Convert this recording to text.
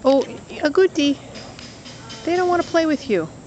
Oh, Agouti, they don't want to play with you.